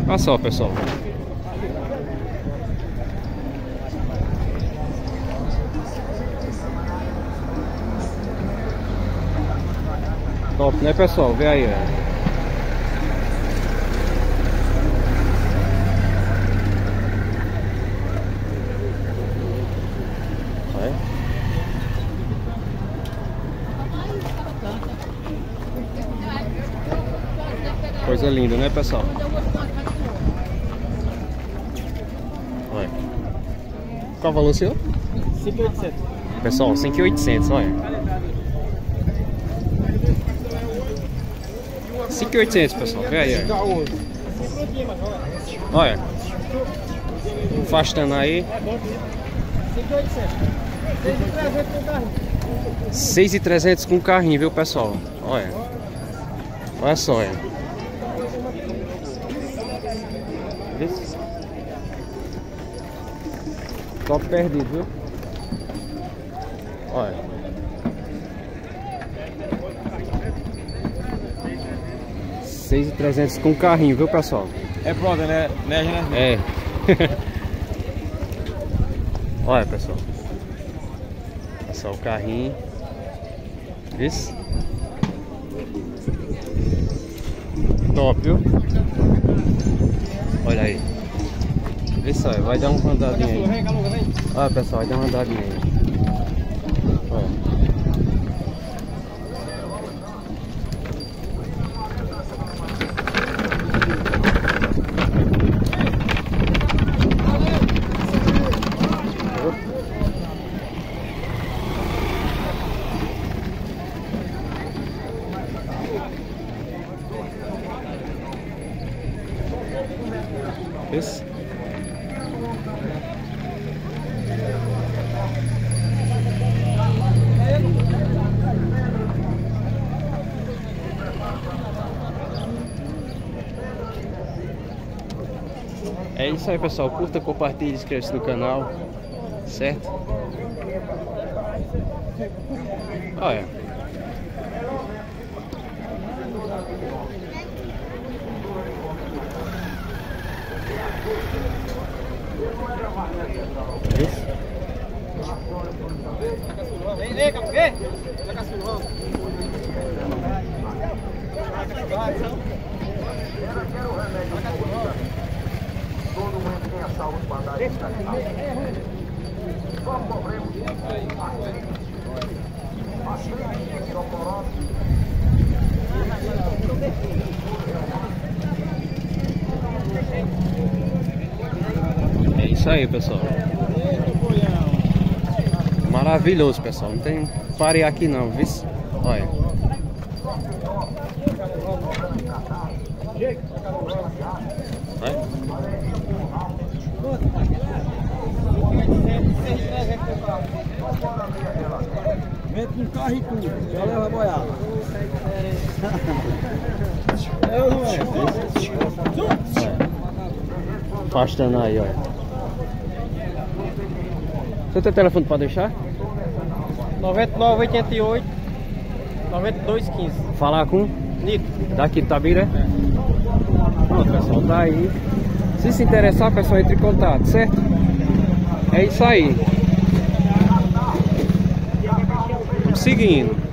Olha só, pessoal. Top, né, pessoal? Vê aí, ó. Coisa linda, né, pessoal? Olha. Qual o valor, senhor? 5.800. Pessoal, 5.800, olha. 5.800, pessoal. Vê aí, olha. Olha. Afastando aí. 6.300 com carrinho, viu, pessoal? Olha. Olha só, olha. Top perdido, viu? Olha. R$6.300 com carrinho, viu, pessoal? É pronto, né? É. Olha, pessoal. Olha só o carrinho. Isso. Top, viu? Olha aí. Isso aí, vai dar uma andadinha aí. Olha, pessoal, vai dar uma andadinha aí. Olha. Isso. É isso aí, pessoal. Curta, compartilhe, inscreva-se no canal. Certo? Olha. Isso. Vem. Todo mundo tem a saúde para dar isso aqui. Só problema É isso aí, pessoal. Maravilhoso, pessoal. Não tem pare aqui não, viu? Olha. Vem com carro e tudo, já leva a boiada. Afastando aí, olha. Você tem telefone para deixar? 9988 9215. Falar com? Nito. Daqui de Tabira? É. Pronto, pessoal, tá aí. Se interessar, pessoal, entre em contato, certo? É isso aí. Vamos seguindo.